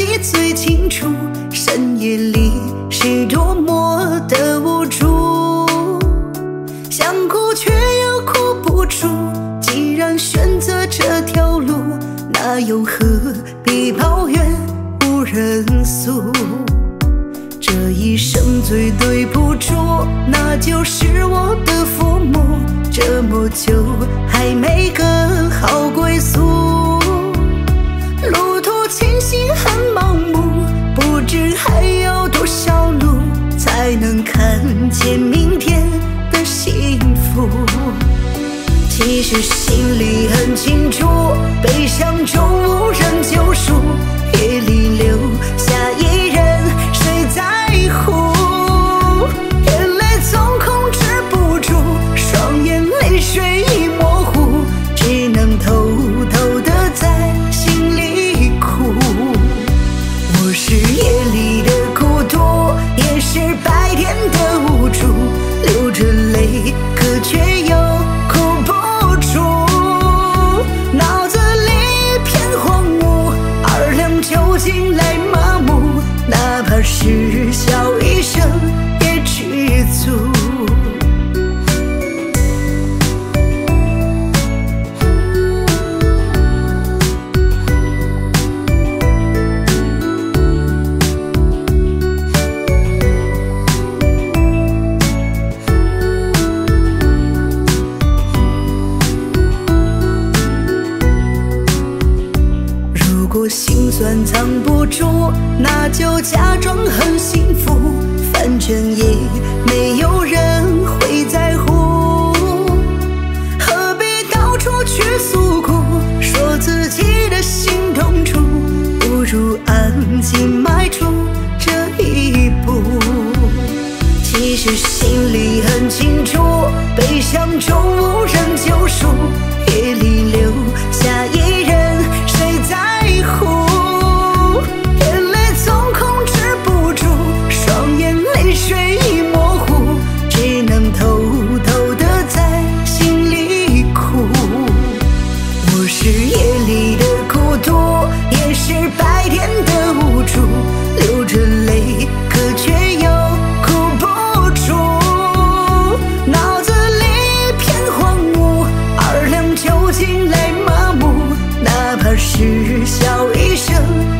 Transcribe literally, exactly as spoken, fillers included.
你最清楚，深夜里是多么的无助，想哭却又哭不出。既然选择这条路，那又何必抱怨无人诉？这一生最对不住，那就是我的父母。这么久还没个好归宿，路途前行很盲目，不知还有多少路才能看见明天的幸福。其实心里很清楚，悲伤中无人救赎，夜里留下一人，谁在乎？眼泪总控制不住，双眼泪水已模糊，只能偷偷的在心里哭。我是夜里的孤独，也是白天的无助，流着泪，可却又哭不出。脑子里一片荒芜，二两酒精来麻木，哪怕是笑一声也知足。如果心酸藏不住，那就假装很幸福，反正也没有人会在乎。何必到处去诉苦，说自己的心痛处，不如安静迈出这一步。其实心里很清楚，悲伤中无人救赎，夜里留下一人，谁在乎？眼泪总控制不住，双眼泪水已模糊，只能偷偷的在心里哭。我是夜里的孤独，也是白天的无助，流着泪，可却又哭不出。脑子里一片荒芜，二两酒精来麻木，哪怕是笑一声